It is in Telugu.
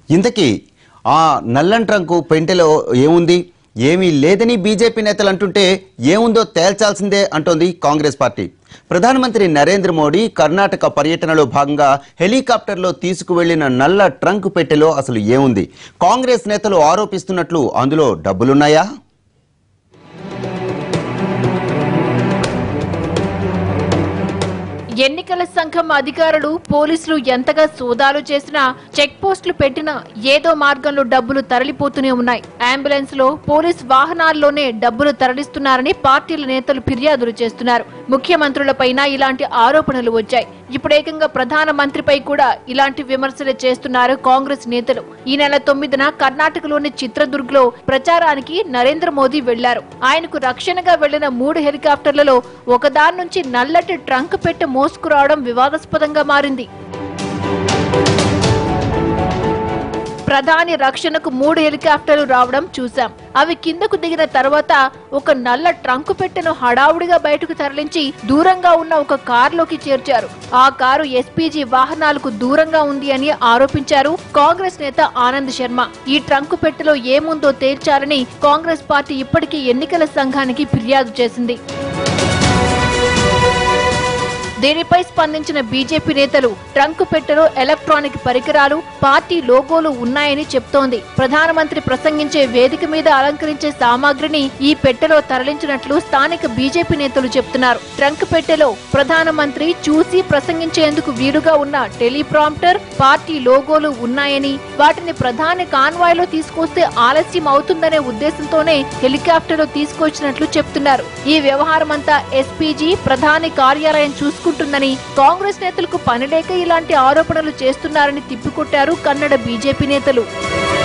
ఇంతకీ ఆ నల్లని ట్రంకు పెంటెలో ఏముంది? ఏమీ లేదని బీజేపీ నేతలు అంటుంటే ఏముందో తేల్చాల్సిందే అంటోంది కాంగ్రెస్ పార్టీ. ప్రధానమంత్రి నరేంద్ర మోడీ కర్ణాటక పర్యటనలో భాగంగా హెలికాప్టర్లో తీసుకువెళ్లిన నల్ల ట్రంక్ పెట్టెలో అసలు ఏముంది? కాంగ్రెస్ నేతలు ఆరోపిస్తున్నట్లు అందులో డబ్బులున్నాయా? ఎన్నికల సంఘం అధికారులు పోలీసులు ఎంతగా సోదాలు చేసినా చెక్ పోస్టులు పెట్టినా ఏదో మార్గంలో డబ్బులు తరలిపోతూనే ఉన్నాయి. అంబులెన్స్ లో పోలీస్ వాహనాల్లోనే డబ్బులు తరలిస్తున్నారని పార్టీల నేతలు ఫిర్యాదులు చేస్తున్నారు. ముఖ్యమంత్రులపైన ఇలాంటి ఆరోపణలు వచ్చాయి. ఇప్పుడు ఏకంగా ప్రధానమంత్రిపై కూడా ఇలాంటి విమర్శలు చేస్తున్నారు కాంగ్రెస్ నేతలు. ఈ నెల 9న కర్ణాటకలోని చిత్రదుర్గ్ లో ప్రచారానికి నరేంద్ర మోదీ వెళ్లారు. ఆయనకు రక్షణగా వెళ్లిన 3 హెలికాప్టర్లలో ఒకదాని నుంచి నల్లటి ట్రంక్ పెట్టి మోసుకురావడం వివాదాస్పదంగా మారింది. ప్రధాని రక్షణకు 3 హెలికాప్టర్లు రావడం చూశాం. అవి కిందకు దిగిన తర్వాత ఒక నల్ల ట్రంకు పెట్టెను హడావుడిగా బయటకు తరలించి దూరంగా ఉన్న ఒక కారులోకి చేర్చారు. ఆ కారు ఎస్పీజీ వాహనాలకు దూరంగా ఉంది అని ఆరోపించారు కాంగ్రెస్ నేత ఆనంద్ శర్మ. ఈ ట్రంకు పెట్టెలో ఏముందో తేల్చాలని కాంగ్రెస్ పార్టీ ఇప్పటికే ఎన్నికల సంఘానికి ఫిర్యాదు చేసింది. దీనిపై స్పందించిన బీజేపీ నేతలు ట్రంకు పెట్టెలో ఎలక్ట్రానిక్ పరికరాలు, పార్టీ లోగోలు ఉన్నాయని చెప్తోంది. ప్రధానమంత్రి ప్రసంగించే వేదిక మీద అలంకరించే సామాగ్రిని ఈ పెట్టెలో తరలించినట్లు స్థానిక బీజేపీ నేతలు చెప్తున్నారు. ట్రంక్ పెట్టెలో ప్రధానమంత్రి చూసి ప్రసంగించేందుకు వీలుగా ఉన్న టెలిప్రాంప్టర్, పార్టీ లోగోలు ఉన్నాయని, వాటిని ప్రధాని కాన్వాయ్లో తీసుకొస్తే ఆలస్యం అవుతుందనే ఉద్దేశంతోనే హెలికాప్టర్లో తీసుకొచ్చినట్లు చెప్తున్నారు. ఈ వ్యవహారమంతా ఎస్పీజీ ప్రధాని కార్యాలయం చూసుకుంటుందని, కాంగ్రెస్ నేతలకు పనిలేక ఇలాంటి ఆరోపణలు చేస్తున్నారని తిప్పికొట్టారు కన్నడ బీజేపీ నేతలు.